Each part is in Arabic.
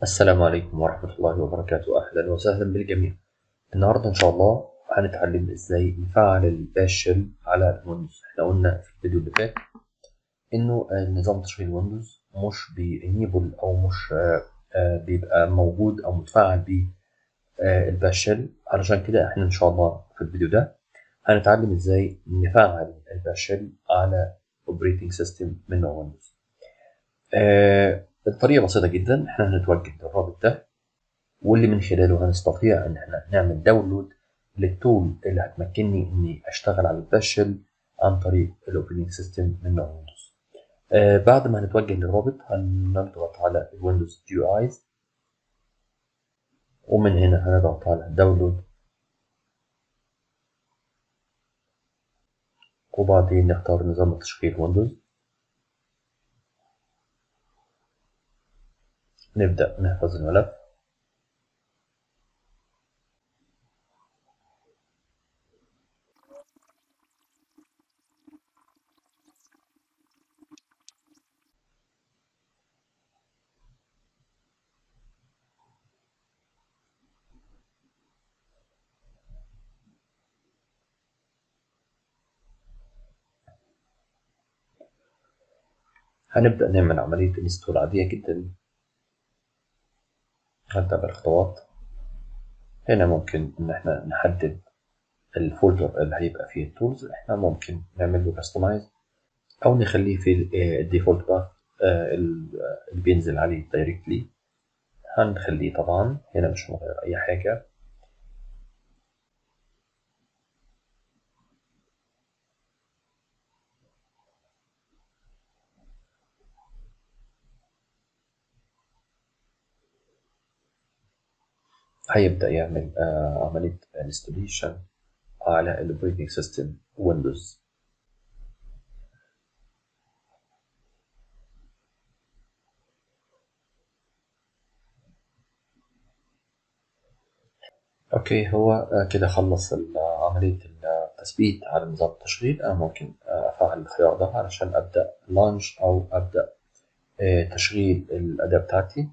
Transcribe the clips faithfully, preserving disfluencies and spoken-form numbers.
السلام عليكم ورحمة الله وبركاته. أهلا وسهلا بالجميع. النهاردة إن شاء الله هنتعلم إزاي نفعل الباش شيل على الويندوز. إحنا قلنا في الفيديو اللي فات إنه نظام تشغيل ويندوز مش بينيبل أو مش آه، آه، بيبقى موجود أو متفعل بيه الباش شيل. علشان كده إحنا إن شاء الله في الفيديو ده هنتعلم إزاي نفعل الباش شيل على أوبريتنج سيستم من نوع ويندوز. آه، الطريقة بسيطة جدا. إحنا هنتوجه للرابط ده واللي من خلاله هنستطيع ان احنا نعمل داونلود للتول اللي هتمكنني اني اشتغل على الباش شيل عن طريق الاوبريتنج سيستم من نوع ويندوز. آه بعد ما هنتوجه للرابط هنضغط على الويندوز يو ايز، ومن هنا هنضغط على داونلود، وبعدين نختار نظام تشغيل ويندوز. نبدأ نحفظ الملف. هنبدأ نعمل عملية انستول عادية جدا. هنتابع الخطوات. هنا ممكن ان احنا نحدد الفولدر اللي هيبقى فيه التولز. احنا ممكن نعمل له كاستمايز او نخليه في الديفولت باث اللي بينزل عليه دايركتلي. هنخليه طبعا هنا مش مغير اي حاجه. هيبدا يعمل آه عمليه انستليشن على الاوبريتنج سيستم ويندوز. اوكي، هو آه كده خلص عمليه التثبيت على نظام التشغيل. انا ممكن آه افعل الخيار ده علشان ابدا لانش او ابدا آه تشغيل الاداه بتاعتي.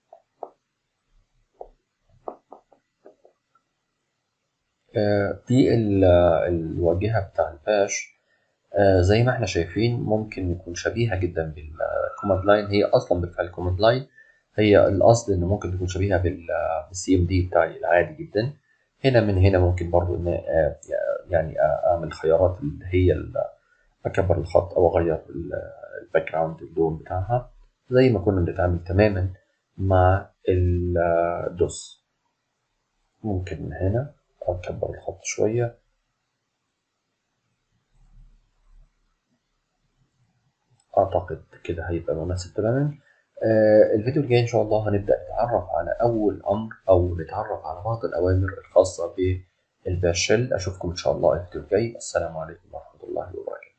آه دي الواجهه بتاع الباش. آه زي ما احنا شايفين ممكن يكون شبيهة جدا بالكوماند لاين. هي اصلا بالفعل كوماند لاين. هي الاصل ان ممكن تكون شبيهة بالسي ام دي بتاعي العادي جدا. هنا من هنا ممكن برضو ان آه يعني اعمل خيارات اللي هي اكبر الخط او اغير الباك جراوند اللون بتاعها زي ما كنا بنتعامل تماما مع الدوس. ممكن من هنا اكبر الخط شوية. أعتقد كده هيبقى مناسب تماما. آه الفيديو الجاي إن شاء الله هنبدأ نتعرف على أول أمر أو نتعرف على بعض الأوامر الخاصة بالباش شيل. أشوفكم إن شاء الله الفيديو الجاي. السلام عليكم ورحمة الله وبركاته.